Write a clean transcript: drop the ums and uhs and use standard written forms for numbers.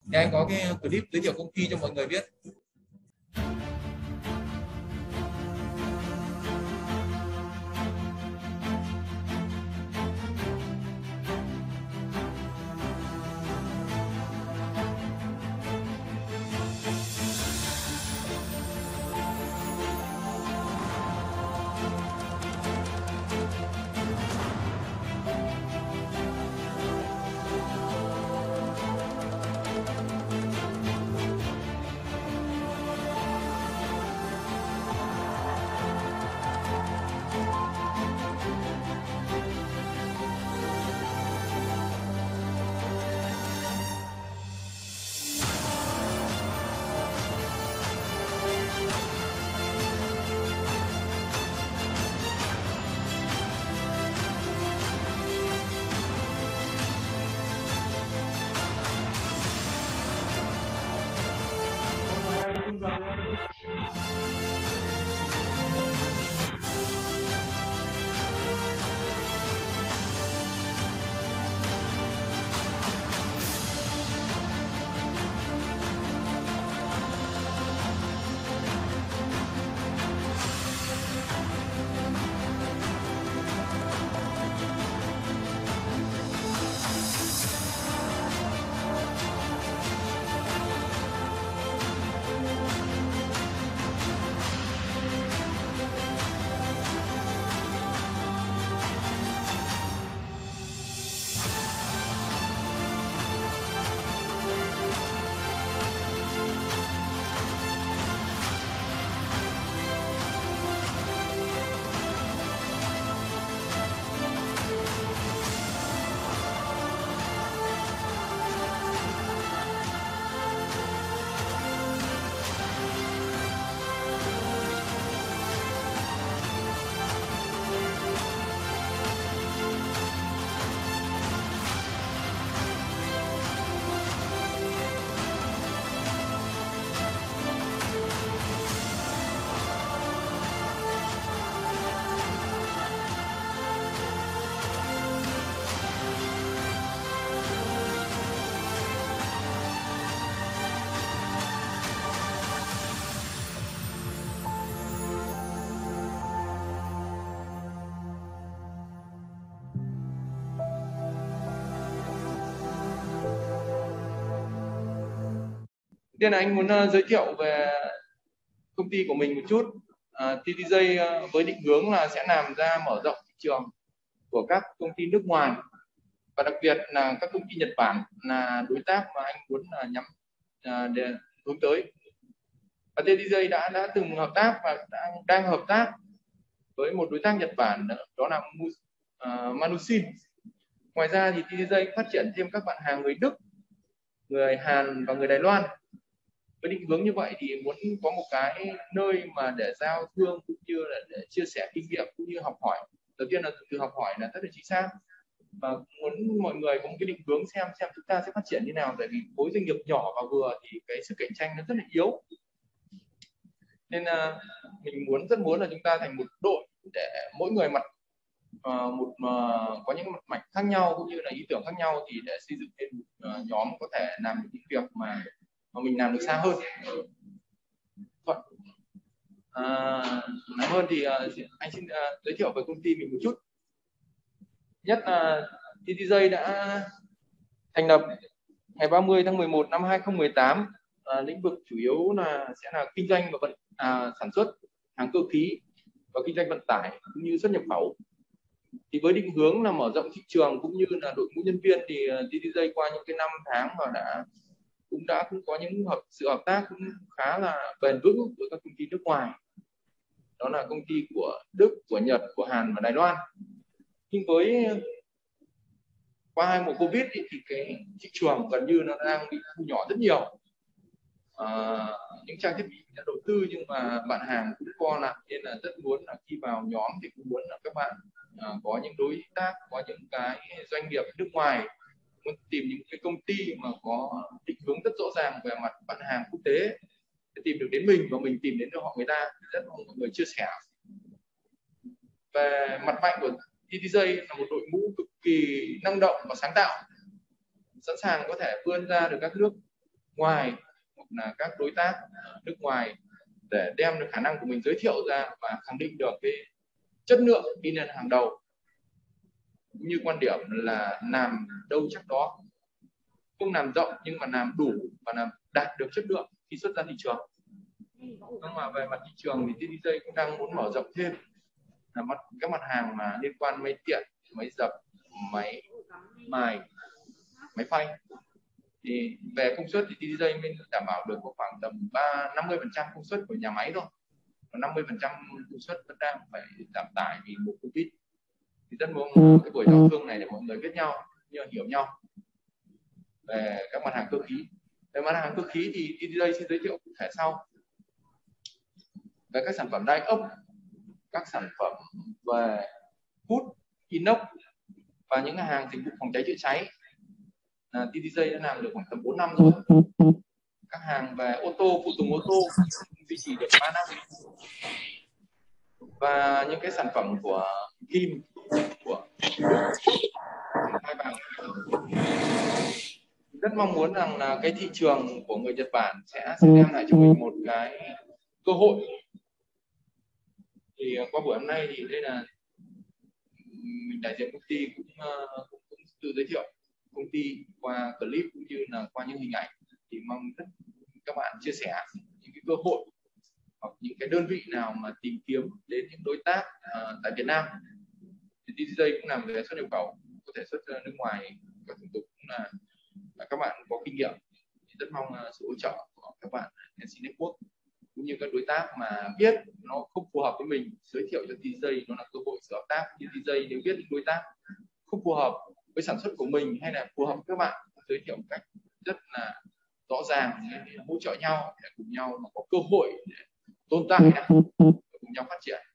Thì anh có cái clip giới thiệu công ty cho mọi người biết. Tiên là anh muốn giới thiệu về công ty của mình một chút. TTJ với định hướng là sẽ làm ra mở rộng thị trường của các công ty nước ngoài, và đặc biệt là các công ty Nhật Bản là đối tác mà anh muốn nhắm để hướng tới. Và TTJ đã từng hợp tác và đang hợp tác với một đối tác Nhật Bản, đó là Manusin. Ngoài ra thì TTJ phát triển thêm các bạn hàng người Đức, người Hàn và người Đài Loan. Với định hướng như vậy thì muốn có một cái nơi mà để giao thương cũng như là để chia sẻ kinh nghiệm cũng như học hỏi. Đầu tiên là từ học hỏi là rất là chính xác, và muốn mọi người có một cái định hướng xem chúng ta sẽ phát triển như nào, tại vì khối doanh nghiệp nhỏ và vừa thì cái sức cạnh tranh nó rất là yếu, nên mình rất muốn là chúng ta thành một đội để mỗi người có những mặt mạnh khác nhau cũng như là ý tưởng khác nhau, thì để xây dựng lên một nhóm có thể làm được những việc mà mình làm được xa hơn. Làm hơn thì anh xin giới thiệu về công ty mình một chút. Nhất là TTJ đã thành lập ngày 30 tháng 11 năm 2018. Lĩnh vực chủ yếu sẽ là kinh doanh và sản xuất hàng cơ khí và kinh doanh vận tải cũng như xuất nhập khẩu. Thì với định hướng là mở rộng thị trường cũng như là đội ngũ nhân viên, thì TTJ qua những cái năm tháng mà cũng có những sự hợp tác cũng khá là bền vững với các công ty nước ngoài, đó là công ty của Đức, của Nhật, của Hàn và Đài Loan. Nhưng qua 2 mùa Covid thì cái thị trường gần như nó đang bị thu nhỏ rất nhiều. Những trang thiết bị đã đầu tư nhưng mà bạn hàng cũng co lại, nên là rất muốn là khi vào nhóm thì cũng muốn là các bạn có những đối tác, có những cái doanh nghiệp nước ngoài, muốn tìm những cái công ty mà có định hướng rất rõ ràng về mặt bạn hàng quốc tế để tìm được đến mình và mình tìm đến được họ người ta. Rất mong mọi người chia sẻ. Về mặt mạnh của TTJ là một đội ngũ cực kỳ năng động và sáng tạo, sẵn sàng có thể vươn ra được các nước ngoài hoặc là các đối tác nước ngoài để đem được khả năng của mình giới thiệu ra và khẳng định được cái chất lượng đi lên hàng đầu, cũng như quan điểm là làm đâu chắc đó, không làm rộng nhưng mà làm đủ và làm đạt được chất lượng khi xuất ra thị trường. Nhưng mà về mặt thị trường thì TDJ cũng đang muốn mở rộng thêm là các mặt hàng mà liên quan máy tiện, máy dập, máy mài, máy phay. Thì về công suất thì TDJ mới đảm bảo được có khoảng tầm 50% công suất của nhà máy thôi, còn 50% công suất vẫn đang phải giảm tải vì mùa Covid. Thì rất mong cái buổi giao thương này để mọi người biết nhau, hiểu nhau về các mặt hàng cơ khí. Về mặt hàng cơ khí thì TDJ sẽ giới thiệu cụ thể sau. Về các sản phẩm đai ốc, các sản phẩm về hút inox và những hàng dịch vụ phòng cháy chữa cháy, TDJ đã làm được khoảng tầm 4 năm rồi. Các hàng về ô tô, phụ tùng ô tô duy trì được 3 năm. Và những cái sản phẩm của kim, của hai bằng. Rất mong muốn rằng là cái thị trường của người Nhật Bản sẽ đem lại cho mình một cái cơ hội. Thì qua buổi hôm nay thì đây là mình đại diện công ty cũng tự giới thiệu công ty qua clip cũng như là qua những hình ảnh, thì mong các bạn chia sẻ những cái cơ hội hoặc những cái đơn vị nào mà tìm kiếm đến những đối tác tại Việt Nam. Thì TDJ cũng làm về xuất nhập khẩu, có thể xuất ra nước ngoài, các thủ tục cũng là các bạn có kinh nghiệm. Thì rất mong sự hỗ trợ của các bạn NC Network cũng như các đối tác mà biết nó không phù hợp với mình, giới thiệu cho TDJ nó là cơ hội sự hợp tác. Như TDJ nếu biết những đối tác không phù hợp với sản xuất của mình hay là phù hợp với các bạn, giới thiệu một cách rất là rõ ràng để hỗ trợ nhau, để cùng nhau mà có cơ hội để tồn tại, cùng nhau phát triển.